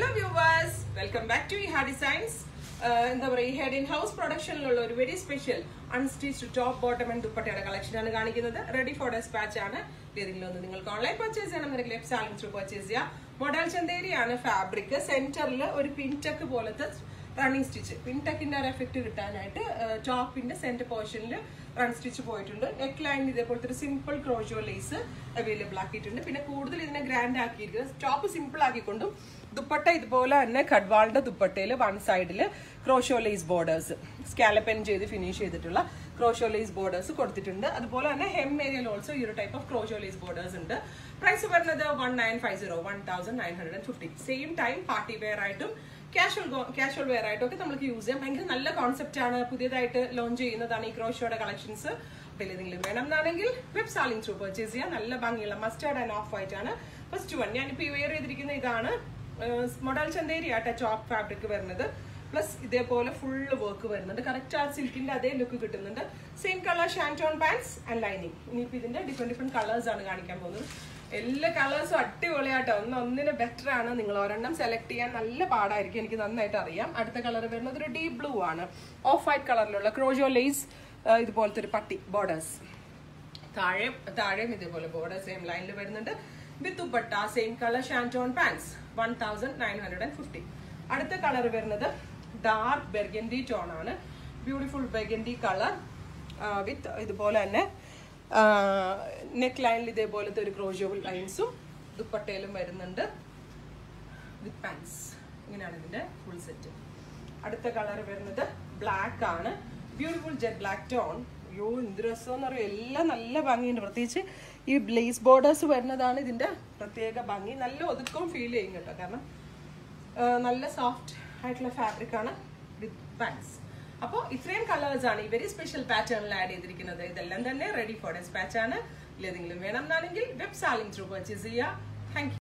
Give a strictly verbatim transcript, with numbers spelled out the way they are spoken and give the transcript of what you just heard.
Hello viewers, welcome back to Iha Designs. എന്താ പറയുക, ഈ ഹെഡ് ഇൻ ഹൗസ് പ്രൊഡക്ഷനിലുള്ള ഒരു very special unstitched top bottom and ദുപ്പട്ടയുടെ കളക്ഷൻ ആണ് കാണിക്കുന്നത്. റെഡി ഫോർ ഡെസ്പാച്ച് ആണ്. ഏതെങ്കിലും ഒന്ന് നിങ്ങൾക്ക് ഓൺലൈൻ പർച്ചേസ് ചെയ്യണം എന്നുണ്ടെങ്കിൽ ലെഫ്റ്റ് സാലിംഗ് ത്രൂ പർച്ചേസ് ചെയ്യാം. മോഡൽ ചന്തേരിയാണ് ഫാബ്രിക്. സെന്ററിൽ ഒരു പിൻടെക്ക് പോലത്തെ റണ്ണിങ് സ്റ്റിച്ച്, പിൻടെക്കിന്റെ ഒരു എഫക്ട് കിട്ടാനായിട്ട് ടോപ്പിന്റെ സെന്റർ പോർഷനിൽ റൺ സ്റ്റിച്ച് പോയിട്ടുണ്ട്. നെക്ക് ലൈനിൽ ഇതേപോലത്തെ ഒരു സിമ്പിൾ ക്രോഷോ ലേസ് അവൈലബിൾ ആക്കിയിട്ടുണ്ട്. പിന്നെ കൂടുതൽ ഇതിനെ ഗ്രാൻഡ് ആക്കിയിരിക്കുന്നത് ടോപ്പ് സിമ്പിൾ ആക്കിക്കൊണ്ടും ദുപ്പട്ട ഇതുപോലെ തന്നെ ഖഡ്വാളിന്റെ ദുപ്പട്ടയിൽ വൺ സൈഡിൽ ക്രോഷോ ലേസ് ബോർഡേഴ്സ് സ്കാലപ്പൻ ചെയ്ത് ഫിനിഷ് ചെയ്തിട്ടുള്ള ക്രോഷോ ലേസ് ബോർഡേഴ്സ് കൊടുത്തിട്ടുണ്ട്. അതുപോലെ തന്നെ ഹെം ഏരിയയിൽ ഓൾസോ ഈ ഒരു type of crochet lace borders ഉണ്ട്. പ്രൈസ് വരുന്നത് one nine five zero one thousand nine hundred fifty. Same time party wear ആയിട്ടും കാഷ്വൽ കാഷ്വൽ വെയർ ആയിട്ടും ഒക്കെ നമുക്ക് യൂസ് ചെയ്യാം. ഭയങ്കര നല്ല കോൺസെപ്റ്റ് ആണ്. പുതിയതായിട്ട് ലോഞ്ച് ചെയ്യുന്നതാണ് ഈ ക്രോഷോയുടെ കളക്ഷൻസ്. അപ്പോൾ ഏതെങ്കിലും വേണം എന്നാണെങ്കിൽ വെബ് സാലിംഗ് ത്രൂ പർച്ചേസ് ചെയ്യാം. നല്ല ഭംഗിയുള്ള മസ്റ്റാർഡ് ആൻഡ് ഓഫ് വൈറ്റ് ആണ് ഫസ്റ്റ് വൺ. ഞാനിപ്പോൾ വെയർ ചെയ്തിരിക്കുന്ന ഇതാണ്. മോഡൽ ചന്തേരി ആട്ട ടോപ്പ് ഫാബ്രിക് വരുന്നത്. പ്ലസ് ഇതേപോലെ ഫുള്ള് വർക്ക് വരുന്നുണ്ട്. കറക്റ്റ് ആ സിൽക്കിന്റെ അതേ ലുക്ക് കിട്ടുന്നുണ്ട്. Same colour shantoon pants and lining. ഇനിയിപ്പോൾ ഇതിന്റെ ഡിഫറെന്റ് ഡിഫറെന്റ് കളേഴ്സ് ആണ് കാണിക്കാൻ പോകുന്നത്. എല്ലാ കളേഴ്സും അടിപൊളിയാട്ടോ. ഒന്ന് ഒന്നിന് ബെറ്റർ ആണ്. നിങ്ങൾ ഒരെണ്ണം സെലക്ട് ചെയ്യാൻ നല്ല പാടായിരിക്കും, എനിക്ക് നന്നായിട്ട് അറിയാം. അടുത്ത കളർ വരുന്നത് ഒരു ഡീപ് ബ്ലൂ ആണ്. ഓഫ് വൈറ്റ് കളറിലുള്ള ക്രോഷോ ലേസ് ഇതുപോലത്തെ ഒരു പട്ടി ബോർഡേഴ്സ്. താഴെ താഴെയും ഇതേപോലെ ബോർഡർ സെയിം ലൈനിൽ വരുന്നുണ്ട്. With dupatta same colour shantoon pants one thousand nine hundred and fifty. അടുത്ത കളർ വരുന്നത് ഡാർക്ക് ബെർഗൻഡി ടോൺ ആണ്. ബ്യൂട്ടിഫുൾ ബെർഗൻഡി കളർ വിത്ത് ഇതുപോലെ തന്നെ നെക്ക് ലൈനിൽ ഇതേപോലത്തെ ഒരു ക്രോഷോ ലൈൻസും ദുപ്പട്ടയിലും വരുന്നുണ്ട് വിത്ത് പാൻസ്. ഇങ്ങനെയാണ് ഇതിന്റെ ഫുൾ സെറ്റ്. അടുത്ത കളർ വരുന്നത് ബ്ലാക്ക് ആണ്. Beautiful jet black tone. അയ്യോ എന്ത് രസമെന്ന് പറയും. എല്ലാം നല്ല ഭംഗിയുണ്ട്. പ്രത്യേകിച്ച് ഈ ബ്ലേസ് ബോർഡേഴ്സ് വരുന്നതാണ് ഇതിന്റെ പ്രത്യേക ഭംഗി. നല്ല ഒതുക്കവും ഫീൽ ചെയ്യും കേട്ടോ. കാരണം നല്ല സോഫ്റ്റ് ആയിട്ടുള്ള ഫാബ്രിക് ആണ് വിത്ത് പാൻസ്. അപ്പോൾ ഇത്രയും കളേഴ്സ് ആണ് ഈ വെരി സ്പെഷ്യൽ പാറ്റേണിൽ ആഡ് ചെയ്തിരിക്കുന്നത്. ഇതെല്ലാം തന്നെ റെഡി ഫോർ ഡെസ്പാച്ച് ആണ്. ഏതെങ്കിലും വേണം എന്നാണെങ്കിൽ വെബ് സാലിംഗ് ത്രൂ പർച്ചേസ് ചെയ്യുക. Thank U.